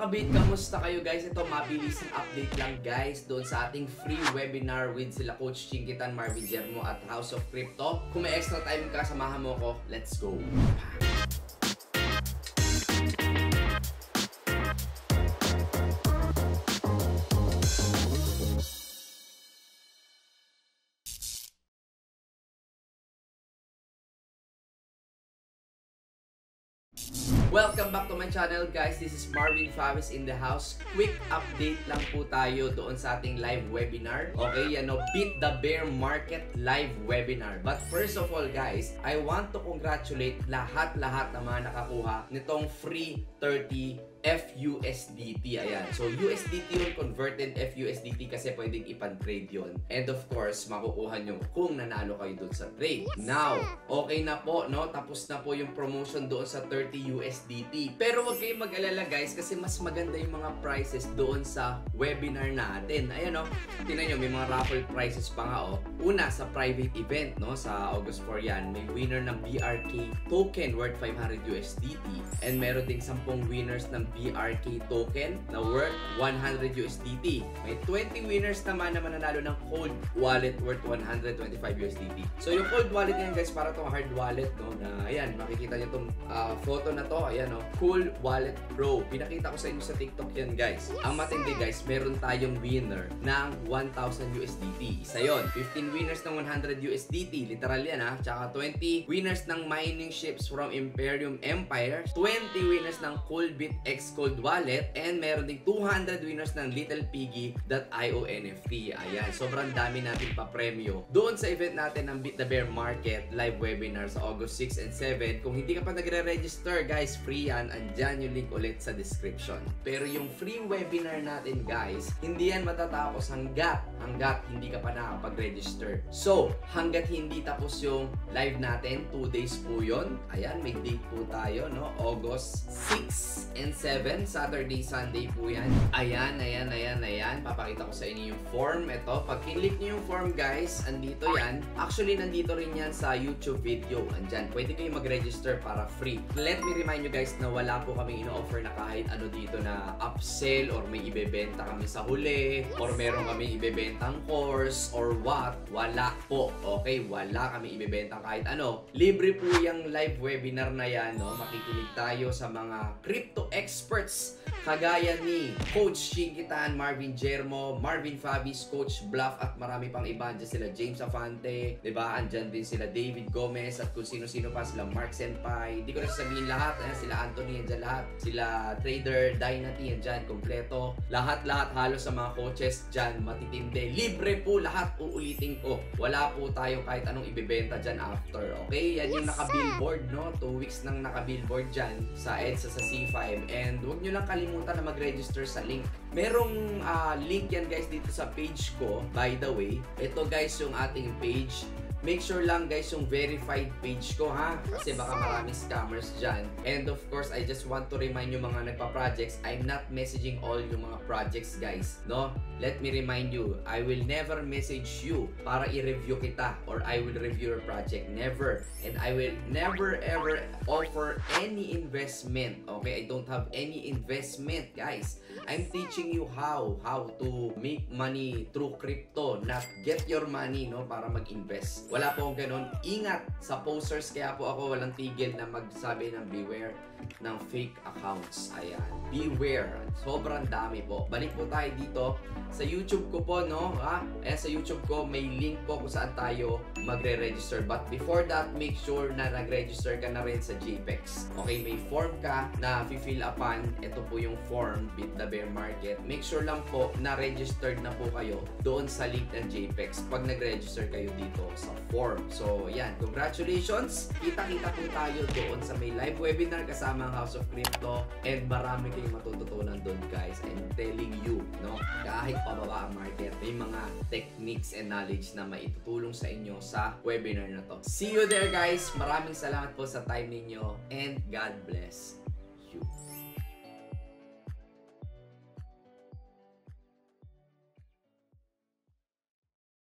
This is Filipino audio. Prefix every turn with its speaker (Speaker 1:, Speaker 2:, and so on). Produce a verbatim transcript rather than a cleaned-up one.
Speaker 1: kabit, kamusta kayo guys? Ito mabilis ang update lang guys doon sa ating free webinar with sila Coach Chingitan, Marvin Germo at House of Crypto. Kung may extra time ka, samahan mo ko. Let's go! Welcome back to my channel guys. This is Marvin Favis in the house. Quick update lang po tayo doon sa ating live webinar. Okay, yan o, Beat the Bear Market live webinar. But first of all guys, I want to congratulate lahat-lahat na mga nakakuha nitong free thirty F U S D T. Ayan. So, U S D T yung converted F U S D T kasi pwedeng ipan-trade yun. And of course, makukuha nyo kung nanalo kayo doon sa trade. Now, okay na po, no? Tapos na po yung promotion doon sa thirty U S D T. Pero huwag kayong mag-alala guys kasi mas maganda yung mga prices doon sa webinar natin. Ayan, no? Tingnan nyo, may mga raffle prizes pa nga, oh. Una, sa private event, no? Sa August fourth yan, may winner ng B R K token worth five hundred U S D T. And meron ding sampung winners ng B R K token na worth one hundred U S D T. May twenty winners naman na mananalo ng cold wallet worth one hundred twenty-five U S D T. So yung cold wallet ngayon guys, para tong hard wallet, no, na ayan, makikita nyo tong uh, photo na to, ayan, no, Cool Wallet Pro. Pinakita ko sa inyo sa TikTok yan guys. Ang matindi guys, meron tayong winner ng one thousand U S D T. Isa yon. fifteen winners ng one hundred U S D T. Literal yan ha. Tsaka twenty winners ng mining ships from Imperium Empire. twenty winners ng Coolbit X Cold Wallet, and meron ding two hundred winners ng Little Piggy dot i o N F T. Ayan, sobrang dami natin pa-premyo doon sa event natin ng Beat the Bear Market live webinar sa August six and seven. Kung hindi ka pa nagre-register guys, free yan. Andyan yung link ulit sa description. Pero yung free webinar natin guys, hindi yan matatapos hanggat hanggat hindi ka pa nakapag-register. So, hanggat hindi tapos yung live natin, two days po yun. Ayan, may date po tayo, no? August six and seven, Saturday, Sunday po yan. Ayan, ayan, ayan, ayan. Papakita ko sa inyo yung form. Ito, pag kinlik nyo yung form guys, andito yan. Actually, nandito rin yan sa YouTube video. Andyan, pwede kayo mag-register para free. Let me remind you guys na wala po kaming ino-offer na kahit ano dito na upsell or may ibebenta kami sa huli or meron kami ibebentang course or what. Wala po. Okay, wala kami ibebenta kahit ano. Libre po yung live webinar na yan, no? Makikinig tayo sa mga crypto experts kagaya ni Coach Chingitan, Marvin Germo, Marvin Favis, Coach Bluff at marami pang iba. Andyan sila James Afante, diba? Andyan din sila David Gomez at kung sino-sino pa, sila Mark Senpai. Hindi ko na sasabihin lahat. Ayan, sila Anthony, andyan lahat. Sila Trader, Dynasty, andyan, kompleto. Lahat-lahat halos sa mga coaches dyan, matitindi. Libre po lahat, uulitin ko. Wala po tayo kahit anong ibebenta dyan after. Okay? Yan yung naka-billboard, no? Two weeks nang naka-billboard dyan sa EDSA sa C five. And huwag nyo lang kalimutan na mag-register sa link. Merong uh, link yan guys dito sa page ko. By the way, ito guys yung ating page. Make sure lang guys yung verified page ko ha, kasi baka maraming scammers dyan. And of course, I just want to remind you mga nagpa-projects, I'm not messaging all yung mga projects guys, no? Let me remind you, I will never message you para i-review kita or I will review your project. Never. And I will never ever offer any investment. Okay? I don't have any investment guys. I'm teaching you how how to make money through crypto, not get your money, no, para mag-invest. Wala po akong ganun. Ingat sa posters, kaya po ako walang tigil na magsabi ng beware ng fake accounts. Ayan. Beware. Sobrang dami po. Balik po tayo dito sa YouTube ko po, no? Ha? Eh, sa YouTube ko, may link po kung saan tayo magre-register. But before that, make sure na nag-register ka na rin sa J P E X. Okay, may form ka na fill upan. Ito po yung form, Beat the Bear Market. Make sure lang po na registered na po kayo doon sa link ng J P E X pag nag-register kayo dito sa form. So, yan. Congratulations! Kita-kita po tayo doon sa may live webinar kasama ang House of Crypto and marami kayong matututunan doon guys. I'm telling you, no? Kahit pababa ang market, may mga techniques and knowledge na maitutulong sa inyo sa webinar na to. See you there guys! Maraming salamat po sa time ninyo and God bless!